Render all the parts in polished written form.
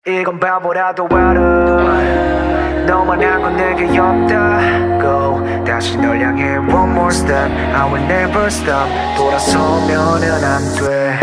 이건 바보라도 알아. 너만 한 건 내게 없다고. 다시 널 향해 one more step. I will never stop. 돌아서면은 안 돼.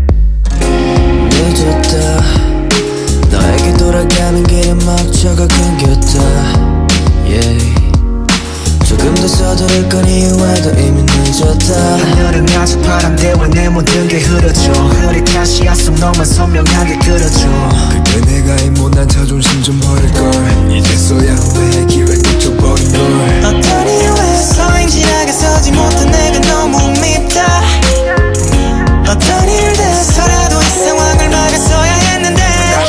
늦었다. 너에게 돌아가는 길에 막혀가 끊겼다. yeah. 조금 더 서두를 건 이유와도 이미 늦었다. 하늘은 아직 파란데 왜 내 모든 게 흐려져. 흐릿 다시 앞서 너만 선명하게 그려줘. 그때 내가 이 못난 자존심 좀 버릴걸. 이제서야 후회의 기회 놓쳐버린걸. 어떤 이유에서인지 나가서지 못한 내가 너무 밉다. 어떤 일들에서라도 이 상황을 막았어야 했는데.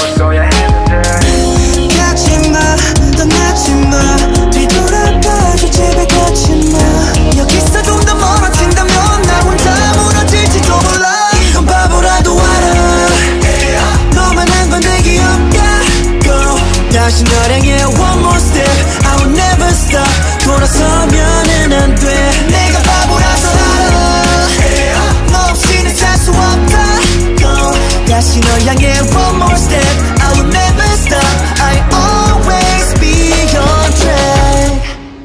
가지마 떠나지마 뒤돌아봐줘 제발 가지마. 여기서 좀 더 멀어진다면 나 혼자 무너질지도 몰라. 이건 바보라도 알아. 너만 한 건 내게 없다고. 다시 널 향해 one more step. I will never stop. 돌아서면은 안 돼. 내가 바보라서 알아. 너 없이는 살 수 없다고. 다시 널 향해 one more step. I will never stop. I always be on track.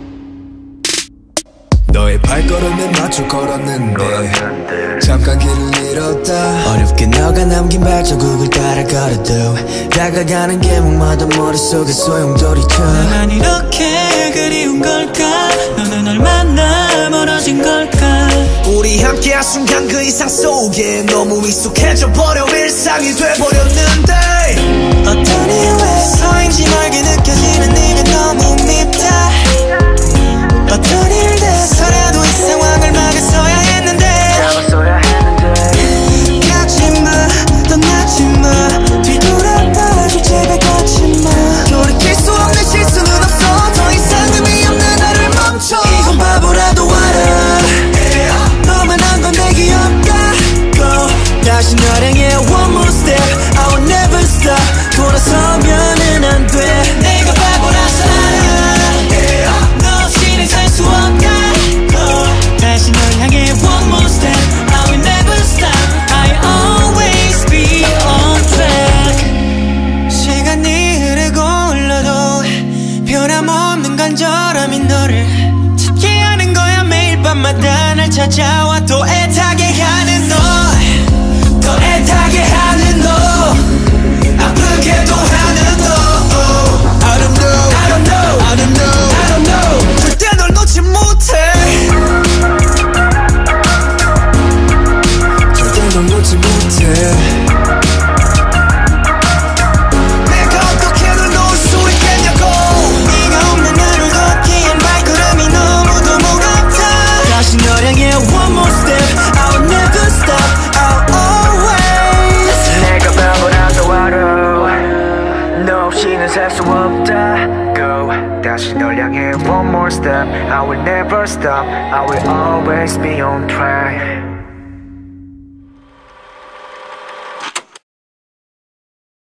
너의 발걸음에 맞춰 걸었는데 잠깐 길을 잃었다. 어렵게 너가 남긴 발자국을 따라 걸어도 다가가는 길목마다 머릿속에 소용돌이쳐. 난 이렇게 그리운 걸까. 너는 얼마나 멀어진 걸까. 우리 함께한 순간 그 이상 속에 너무 익숙해져 버려 일상이 돼버렸는데. 어떤 이유에서인지 멀게 느껴지는 네가 너무 밉다. 어떤 일들에서라도 이 상황을 막았어야 했는데. 가지마 떠나지마 뒤돌아봐줘 제발 가지마. 돌이킬 수 없는 실수는 없어. 더 이상 의미 없는 나를 멈춰. 이건 바보라도 알아. 너만 한 건 내게 없다고. 다시 널 향해 one more step. I will never stop. 돌아서면은 안 돼. 내가 바보라서 알아. 너 없이는 살 수 없다고. 다시 널 향해 one more step. I will never stop. I always be on track. 시간이 흐르고 흘러도 변함없는 간절함이 너를 찾게 하는 거야. 매일 밤마다 날 찾아와 또 애타게 하는 너. 더 애타게 하는 너. 아프게도 하는 너. I don't know, I don't know, I don't know, I don't know. 절대 널 놓지 못해. 절대 널 놓지 못해. 내가 어떻게 널 놓을 수 있겠냐고. 네가 없는 하루 걷기엔 발걸음이 너무도 무겁다. 다시 널 향해 one more step. I will never stop. I'll always. 내가 바보라도 알아. 너 없이는 살 수 없다고. 다시 널 향해 one more step. I will never stop. I will always be on track.